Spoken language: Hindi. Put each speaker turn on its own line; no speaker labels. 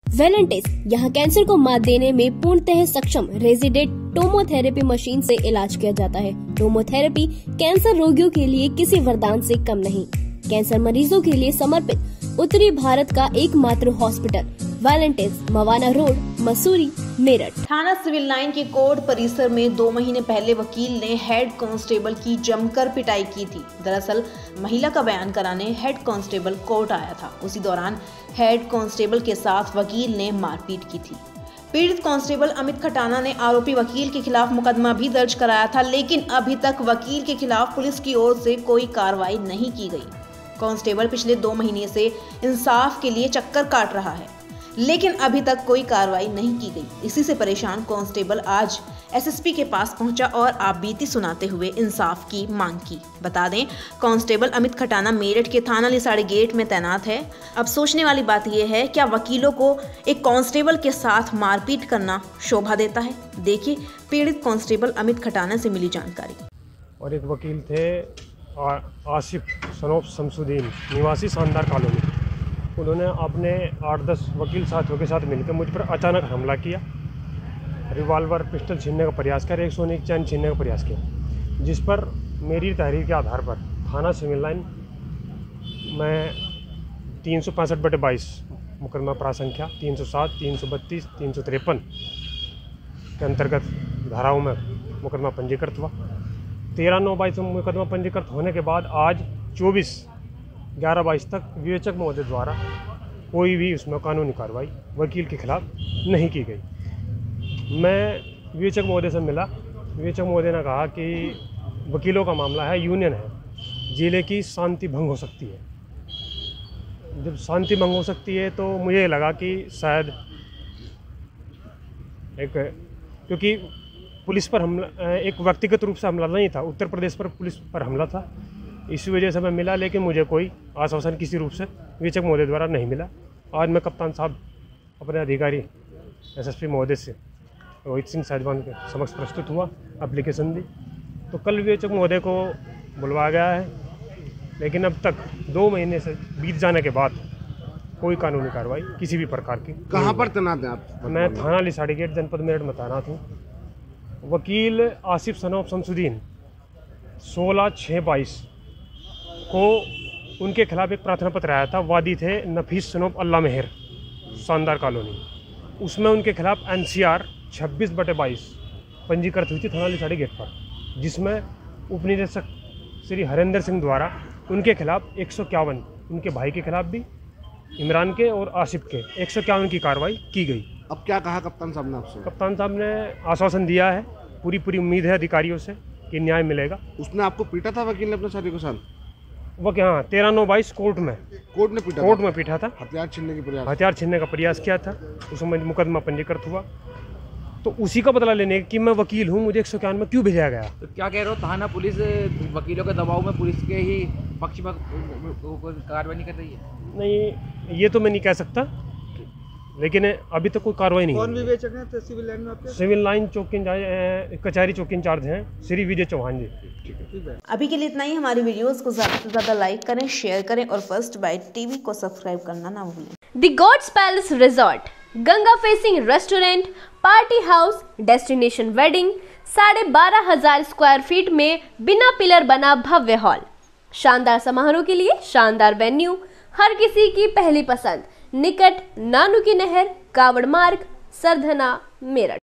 वेलेंटिस यहाँ कैंसर को मात देने में पूर्णतः सक्षम रेजिडेंट टोमोथेरेपी मशीन से इलाज किया जाता है। टोमोथेरेपी कैंसर रोगियों के लिए किसी वरदान से कम नहीं। कैंसर मरीजों के लिए समर्पित उत्तरी भारत का एकमात्र hospital Valentis, Mawana road, Mussoorie, Meerut.
थाना सिविल लाइन के कोर्ट परिसर में 2 महीने पहले वकील ने हेड कांस्टेबल की जमकर पिटाई की थी। दरअसल महिला का बयान कराने हेड कांस्टेबल कोर्ट आया था। उसी दौरान हेड कांस्टेबल के साथ वकील ने मारपीट की थी। पीड़ित कांस्टेबल अमित खटाना ने आरोपी वकील के खिलाफ मुकदमा भी दर्ज कराया था, लेकिन अभी तक वकील के खिलाफ पुलिस की ओर से कोई कार्रवाई नहीं की गई। कांस्टेबल पिछले 2 महीने से इंसाफ के लिए चक्कर काट रहा है, लेकिन अभी तक कोई कार्रवाई नहीं की गई। इसी से परेशान कांस्टेबल आज एसएसपी के पास पहुंचा और आपबीती सुनाते हुए इंसाफ की मांग की। बता दें, कांस्टेबल अमित खटाना मेरठ के थाना लिसाड़ी गेट में तैनात है। अब सोचने वाली बात यह है, क्या वकीलों को एक कांस्टेबल के साथ मारपीट करना शोभा देता है? देखिए पीड़ित कांस्टेबल अमित खटाना से मिली जानकारी।
और एक वकील थे आसिफ सनोफ शमसुद्दीन, निवासी शानदार कॉलोनी। उन्होंने अपने 8-10 वकील साथियों के साथ मिलकर मुझ पर अचानक हमला किया। रिवॉल्वर, पिस्टल छीनने का प्रयास किया, एक सोने की चैन छीनने का प्रयास किया, जिस पर मेरी तहरीर के आधार पर थाना सिविल लाइन में 365/22 मुकदमा प्रासंख्या 307, 332, 353 के अंतर्गत धाराओं में मुकदमा पंजीकृत हुआ। 13/9/22 में मुकदमा पंजीकृत होने के बाद आज 24/11/22 तक विवेचक महोदय द्वारा कोई भी उसमें कानूनी कार्रवाई वकील के खिलाफ नहीं की गई। मैं विवेचक महोदय से मिला। विवेचक महोदय ने कहा कि वकीलों का मामला है, यूनियन है, जिले की शांति भंग हो सकती है। जब शांति भंग हो सकती है तो मुझे लगा कि शायद क्योंकि पुलिस पर हमला एक व्यक्तिगत रूप से हमला नहीं था, उत्तर प्रदेश पर पुलिस पर हमला था। इसी वजह से मैं मिला, लेकिन मुझे कोई आश्वासन किसी रूप से विवेचक महोदय द्वारा नहीं मिला। आज मैं कप्तान साहब अपने अधिकारी एसएसपी महोदय से रोहित सिंह साहिवान के समक्ष प्रस्तुत हुआ, एप्लीकेशन दी। तो कल विवेचक महोदय को बुलवाया गया है, लेकिन अब तक 2 महीने से बीत जाने के बाद कोई कानूनी कार्रवाई किसी भी प्रकार की।
कहाँ पर तैनात हैं आप?
मैं थाना लिसाड़ी गेट जनपद मेरठ में तैनात हूँ। वकील आसिफ सनोफ शमसुद्दीन 16/6/22 को उनके खिलाफ एक प्रार्थना पत्र आया था। वादी थे नफीस सनोफ अल्लाह मेहर, शानदार कॉलोनी। उसमें उनके खिलाफ NCR 26/22 पंजीकृत हुई थी थाना लिसाड़ी गेट पर, जिसमें उपनिदेशक श्री हरेंद्र सिंह द्वारा उनके खिलाफ 151, उनके भाई के खिलाफ भी, इमरान के और आसिफ के 151 की कार्रवाई की गई।
अब क्या कहा कप्तान साहब ने आपसे?
कप्तान साहब ने आश्वासन दिया है, पूरी उम्मीद है अधिकारियों से कि न्याय मिलेगा।
उसने आपको पीटा था वकील ने अपने साथी के साथ?
वो क्या, हाँ, 13/9/22 कोर्ट में पीटा था।
हथियार
छीनने का प्रयास किया था। उसमें मुकदमा पंजीकृत हुआ। तो उसी का बदला लेने कि मैं वकील हूँ, मुझे 151 में क्यों भेजा गया?
तो क्या कह रहे हो, थाना पुलिस वकीलों के दबाव में पुलिस के ही पक्ष में कार्रवाई नहीं कर रही है?
नहीं, ये तो मैं नहीं कह सकता, लेकिन अभी तक कोई कार्रवाई नहीं।
कौन विवेचक हैं सिविल लाइन में आपके?
सिविल लाइन कचहरी चौकी इंचार्ज हैं श्री विजय चौहान जी।
अभी के लिए इतना ही। हमारी वीडियोस को ज़्यादा से ज़्यादा लाइक करें, शेयर करें और फर्स्ट बाइट टीवी को सब्सक्राइब करना ना भूलें।
The gods palace resort, Ganga facing restaurant, party house, destination wedding, 12,500 square feet में बिना पिलर बना भव्य हॉल, शानदार समारोह के लिए शानदार वेन्यू, हर किसी की पहली पसंद, निकट नानू की नहर, कावड़ मार्ग, सरधना, मेरठ।